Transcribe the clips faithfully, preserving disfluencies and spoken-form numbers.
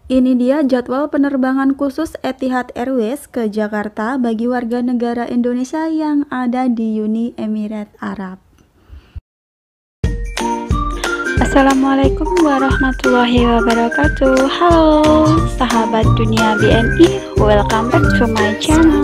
Ini dia jadwal penerbangan khusus Etihad Airways ke Jakarta bagi warga negara Indonesia yang ada di Uni Emirat Arab. Assalamualaikum warahmatullahi wabarakatuh. Halo sahabat dunia B M I, welcome back to my channel.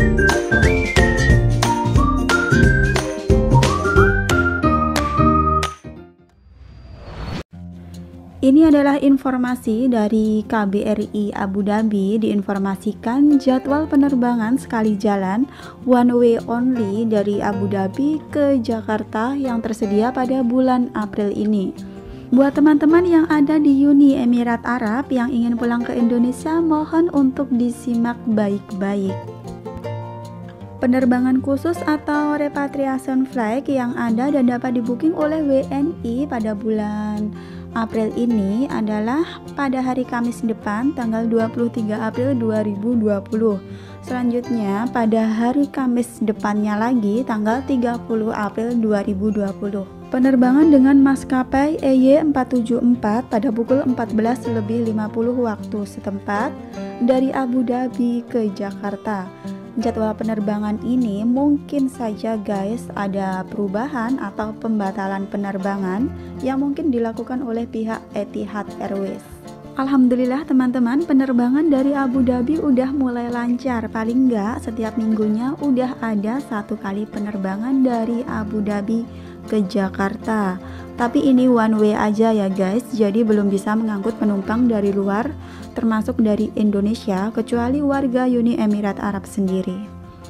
Ini adalah informasi dari K B R I Abu Dhabi. Diinformasikan jadwal penerbangan sekali jalan one way only dari Abu Dhabi ke Jakarta yang tersedia pada bulan April ini. Buat teman-teman yang ada di Uni Emirat Arab yang ingin pulang ke Indonesia, mohon untuk disimak baik-baik. Penerbangan khusus atau repatriation flight yang ada dan dapat dibuking oleh W N I pada bulan April ini adalah pada hari Kamis depan tanggal dua puluh tiga April dua ribu dua puluh. Selanjutnya pada hari Kamis depannya lagi tanggal tiga puluh April dua ribu dua puluh. Penerbangan dengan maskapai E Y empat tujuh empat pada pukul empat belas lebih lima puluh waktu setempat dari Abu Dhabi ke Jakarta. Jadwal penerbangan ini mungkin saja guys ada perubahan atau pembatalan penerbangan yang mungkin dilakukan oleh pihak Etihad Airways. Alhamdulillah teman-teman, penerbangan dari Abu Dhabi udah mulai lancar. Paling enggak setiap minggunya udah ada satu kali penerbangan dari Abu Dhabi ke Jakarta. Tapi ini one way aja ya guys, jadi belum bisa mengangkut penumpang dari luar termasuk dari Indonesia kecuali warga Uni Emirat Arab sendiri.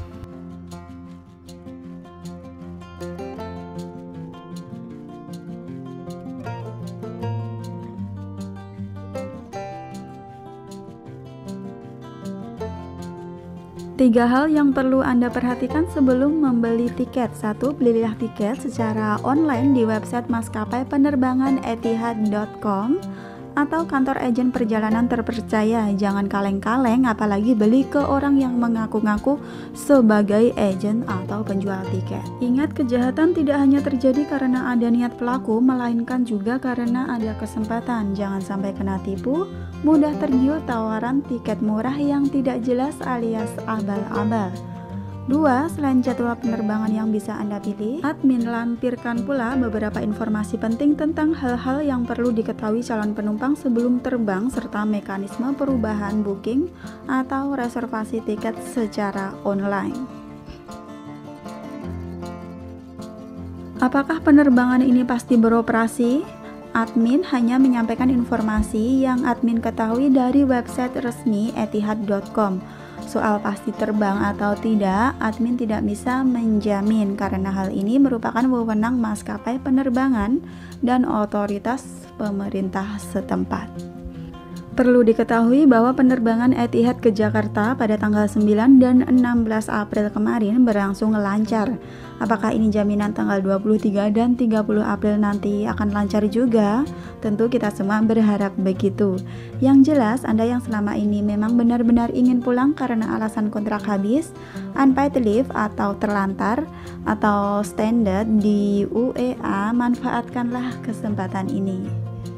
Tiga hal yang perlu Anda perhatikan sebelum membeli tiket. Satu, belilah tiket secara online di website maskapai penerbangan etihad dot com atau kantor agen perjalanan terpercaya. Jangan kaleng-kaleng apalagi beli ke orang yang mengaku-ngaku sebagai agen atau penjual tiket. Ingat, kejahatan tidak hanya terjadi karena ada niat pelaku, melainkan juga karena ada kesempatan. Jangan sampai kena tipu, mudah tergiur tawaran tiket murah yang tidak jelas alias abal-abal. Dua, selain jadwal penerbangan yang bisa Anda pilih, admin lampirkan pula beberapa informasi penting tentang hal-hal yang perlu diketahui calon penumpang sebelum terbang serta mekanisme perubahan booking atau reservasi tiket secara online. Apakah penerbangan ini pasti beroperasi? Admin hanya menyampaikan informasi yang admin ketahui dari website resmi etihad dot com. Soal pasti terbang atau tidak, admin tidak bisa menjamin karena hal ini merupakan wewenang maskapai penerbangan dan otoritas pemerintah setempat. Perlu diketahui bahwa penerbangan Etihad ke Jakarta pada tanggal sembilan dan enam belas April kemarin berlangsung lancar. Apakah ini jaminan tanggal dua puluh tiga dan tiga puluh April nanti akan lancar juga? Tentu kita semua berharap begitu. Yang jelas, Anda yang selama ini memang benar-benar ingin pulang karena alasan kontrak habis, unpaid leave atau terlantar, atau standard di U E A, manfaatkanlah kesempatan ini.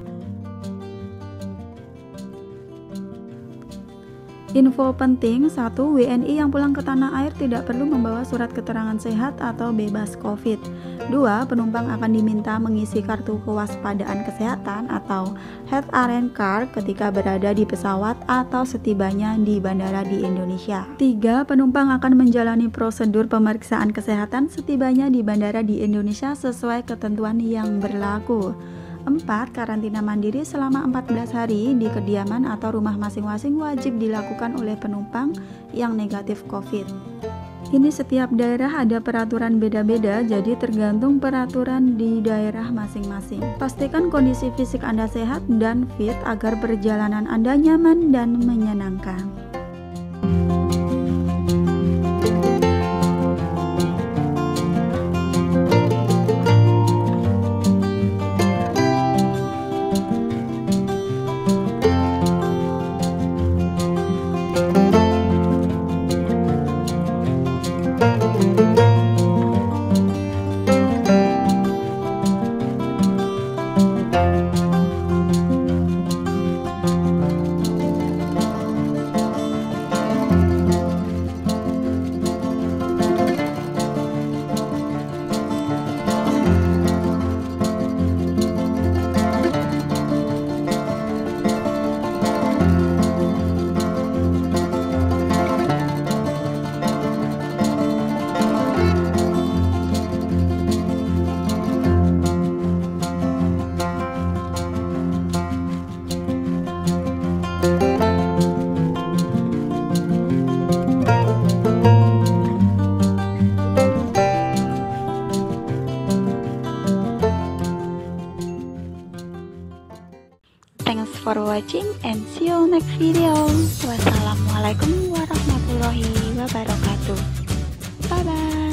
Info penting, satu, W N I yang pulang ke tanah air tidak perlu membawa surat keterangan sehat atau bebas COVID. Dua, penumpang akan diminta mengisi kartu kewaspadaan kesehatan atau Health Arrange Card ketika berada di pesawat atau setibanya di bandara di Indonesia. Tiga, penumpang akan menjalani prosedur pemeriksaan kesehatan setibanya di bandara di Indonesia sesuai ketentuan yang berlaku. Empat, karantina mandiri selama empat belas hari di kediaman atau rumah masing-masing wajib dilakukan oleh penumpang yang negatif COVID. Ini setiap daerah ada peraturan beda-beda, jadi tergantung peraturan di daerah masing-masing. Pastikan kondisi fisik Anda sehat dan fit agar perjalanan Anda nyaman dan menyenangkan. for watching and see you next video. Wassalamualaikum warahmatullahi wabarakatuh. Bye bye.